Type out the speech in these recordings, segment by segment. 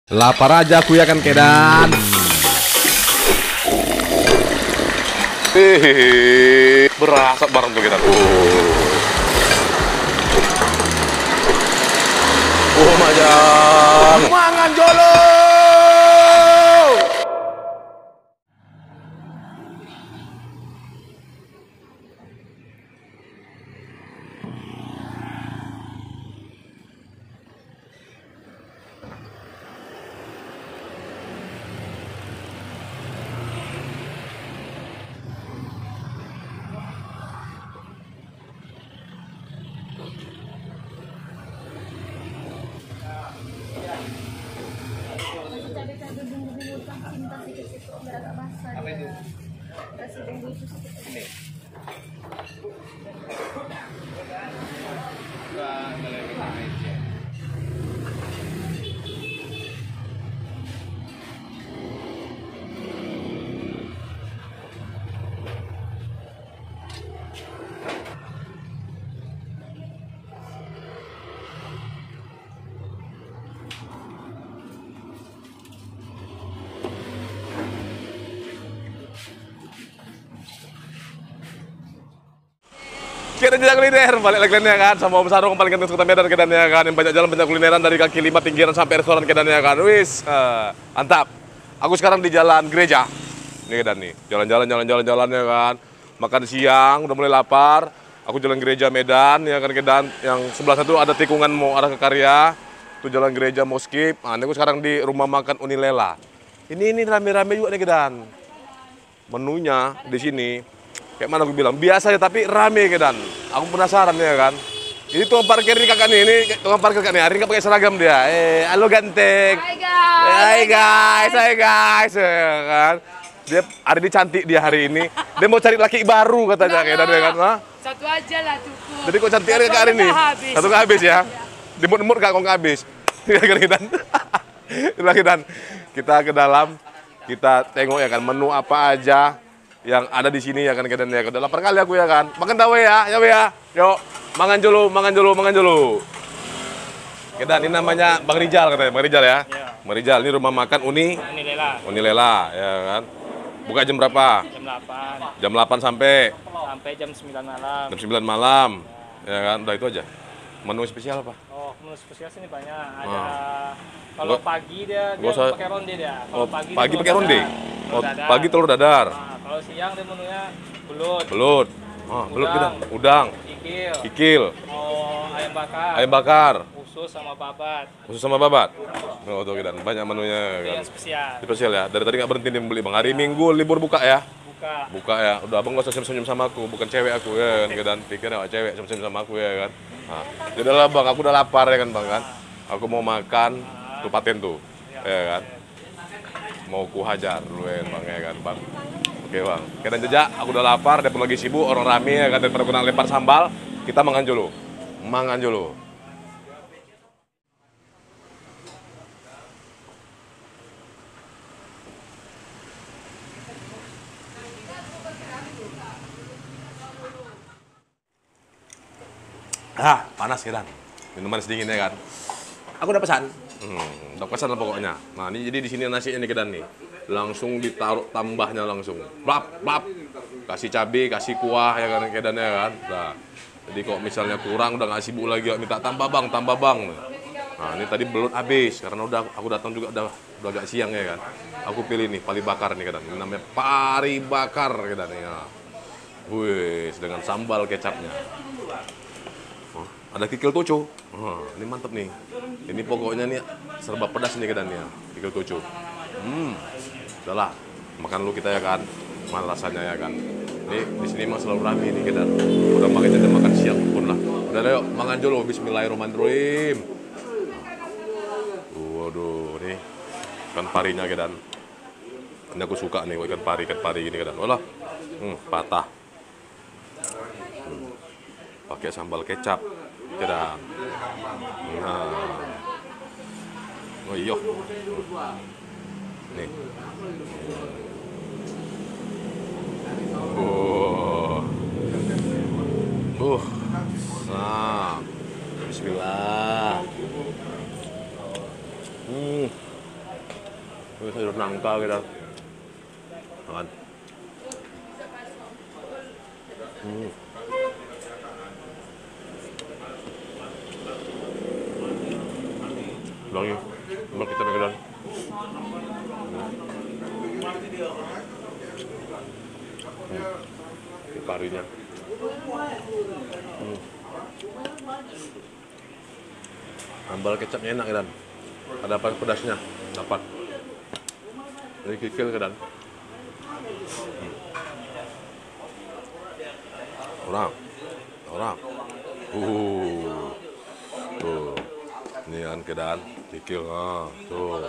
Lapar aja aku ya kan Kedan. Hehehe, berasa bareng tuh kita. Majang. Mangan jolo. Apa itu? Ini. Kita jejak kuliner, balik lagi ya kan, sama Om Sarung paling ganteng kota Medan Kedan ya kan, yang banyak jalan banyak kulineran dari kaki lima pinggiran sampai restoran Kedan ya kan, wis, mantap. Aku sekarang di jalan gereja, ini Kedan nih, jalan-jalan ya kan, makan siang, udah mulai lapar. Aku jalan gereja Medan ya kan Kedan, yang sebelah satu ada tikungan mau arah ke Karya, itu jalan gereja mau skip. Nah, ini aku sekarang di rumah makan Unilela. Ini rame-rame juga nih Kedan, menunya di sini. Kayak mana aku bilang, biasa ya tapi rame Kedan. Aku penasaran ya kan. Ini tukang parkir nih kakak nih, ini tukang parkir kakak nih. Hari ini nggak pakai seragam dia. Halo ganteng. Hai guys, ya kan. Dia hari ini cantik dia hari ini. Dia mau cari laki baru katanya Kedan ya kan. Hah? Satu aja lah cukup. Jadi kok cantik hari ini? Satu nggak habis ya. Dimut-mut kak kok nggak habis. Kedan. Itulah Kedan. Kita ke dalam, kita tengok ya kan menu apa aja yang ada di sini ya kan Kedan ya. Udah lapar kali aku ya kan. Makan tahu ya ya. Yuk, mangan dulu. Kedan ini namanya Bang Rijal katanya, Bang Rijal ya. Iya. Bang Rijal ini rumah makan Unilela ya kan. Buka jam berapa? Jam 8 Jam 8 sampai jam 9 malam. jam 9 malam. Ya kan, udah itu aja. Menu spesial apa? Oh, menu spesial sini banyak. Ada kalau pagi dia usah. pakai ronde dia. Oh, Kalau pagi dia pakai telur ronde. dadar. Oh, Telur dadar. pagi telur dadar. Nah, kalau siang dia menunya belut, Belut. Oh, belut Kedan. Udang. kikil, Kikil. ayam bakar, Ayam bakar. usus sama babat. Khusus sama babat. Oh, tuh Kedan. Banyak menunya Itu kan. yang spesial. Spesial ya. Dari tadi nggak berhenti nih beli Bang. Hari Minggu libur buka ya. Buka. Buka ya. Udah Abang nggak usah senyum-senyum sama aku. Bukan cewek aku ya kan Kedan. Pikir ya cewek senyum-senyum sama aku ya kan. Nah, jadi lah Bang, aku udah lapar ya kan Bang kan. Aku mau makan tuh paten tuh. Ya kan. Mau ku hajar dulu ya Bang ya kan Bang. Oke Bang. Kedan jejak, aku udah lapar, daripada lagi sibuk, orang rame ya kan, daripada aku nak lempar sambal, kita mangan dulu. Mangan dulu. Panas Kedan. Minuman sedingin ya kan. Aku udah pesan. Udah pesan lah pokoknya. Nah, ini jadi di sini nasinya nih Kedan nih. Langsung ditaruh tambahnya langsung. Blap. Kasih cabai, kasih kuah ya kan Kedan ya kan. Nah, jadi kalau misalnya kurang udah nggak sibuk lagi minta tambah bang. Nah, ini tadi belut habis karena aku datang juga udah agak siang ya kan. Aku pilih nih pari bakar nih Kedan. Ini namanya pari bakar Kedan ya. Wih, dengan sambal kecapnya. Ada kikil toco. Ini mantep nih. Ini pokoknya nih serba pedas nih Kedan ya. Kikil toco. Udahlah, makan dulu kita ya kan. Mana rasanya ya kan. Ini di sini emang selalu rame nih Kedan. Udah makanya jam makan siang pun lah. Udah ayo makan dulu. Bismillahirrahmanirrahim. Waduh, nih ikan parinya Kedan. Ini aku suka nih ikan pari gini Kedan. Olah, patah. Pakai sambal kecap. Kedan. Nah. Oh iya. Nih. Nah. Bismillah. Ini sayur nangka kita. Makan. Lagi, sambal kecap kita. Karinya. Sambal kecapnya enak kan? Ada apa pedasnya? Dapat. Dari kikil kan? Orang. Tuh. Ini kan kedan, kikil. Tuh.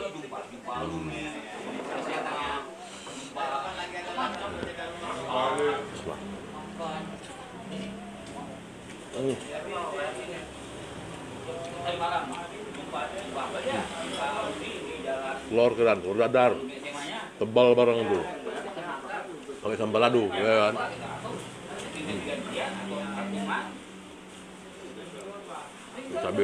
Telur kedan, telur dadar, tebal bareng tuh, pakai sambal lado, ya kan? Cabai.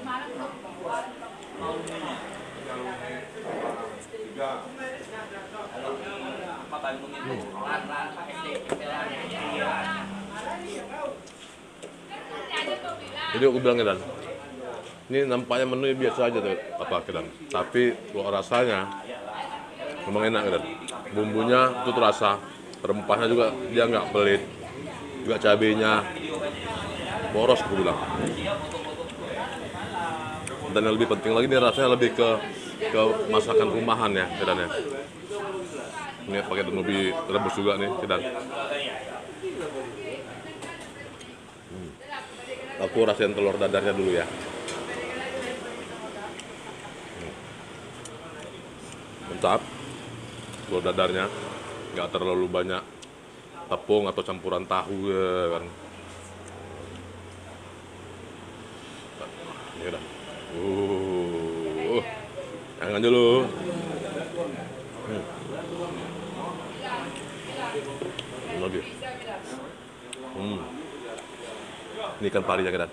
Jadi aku bilang kedan, ini nampaknya menu biasa aja tuh, apa kedan, tapi kalau rasanya memang enak kedan. Bumbunya itu terasa, rempahnya juga dia nggak pelit, juga cabenya boros aku bilang. Dan yang lebih penting lagi, ini rasanya lebih ke masakan rumahan ya kedannya. Ini pakai ubi rebus juga nih kedan. Aku rasain telur dadarnya dulu ya. Mantap. Telur dadarnya nggak terlalu banyak tepung atau campuran tahu ya kan. Ini udah. Jangan dulu. Lagi. Ini ikan pari ya kan.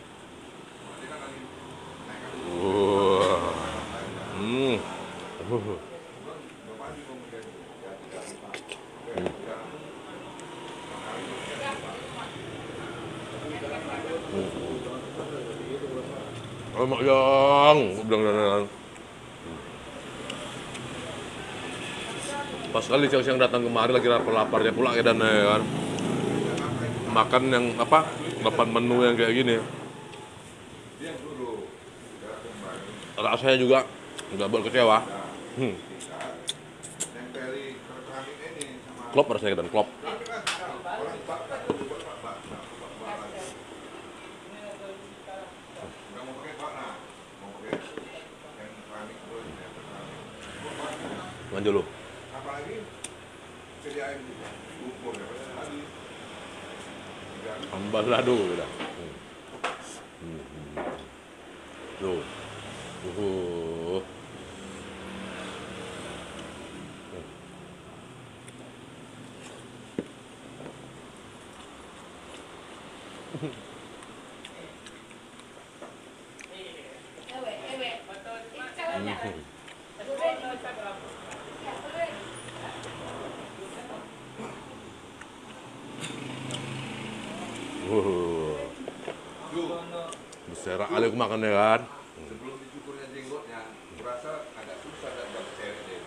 Emak yang bilang. Pas kali siang-siang datang kemari lagi lapar-laparnya pula ya dan kan. Makan yang apa? 8 menu yang kayak gini. Rasanya juga nggak buat kecewa. Klop rasanya dan klop. Lanjut lu. Sambal lado udah. Tuh. Beserak kali aku makan ya kan. Sebelum dicukurnya jenggotnya, kurasa agak susah dan agak ceret deh.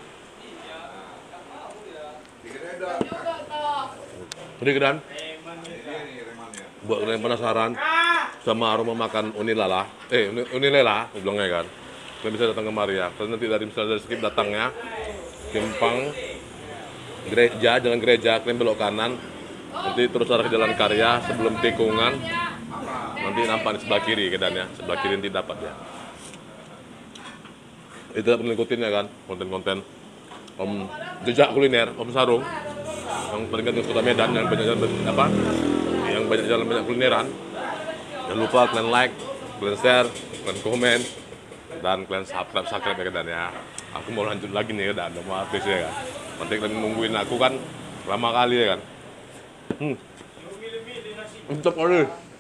Dikira udah. Ini kedan. Ini nih remannya. Buat kalian yang penasaran sama aroma makan unilela, unilela, aku bilangnya kan. Kalian bisa datang kemari ya. Kalian nanti misalnya dari skip datangnya, Kempang, gereja, jalan gereja, kalian belok kanan. Nanti terus arah ke Jalan Karya sebelum tikungan. Nanti nampak di sebelah kiri kedannya, sebelah kiri nanti dapat ya. Itu dapat ngikutin ya kan, konten-konten Om Jejak Kuliner, Om Sarung, yang paling di Kota Medan, yang banyak jalan apa, yang banyak jalan banyak kulineran. Jangan lupa kalian like, kalian share, kalian komen, dan kalian subscribe ya kedannya. Aku mau lanjut lagi nih kedan, mau habis ya kan. Nanti kalian nungguin aku kan lama kali ya kan. Mantap kali.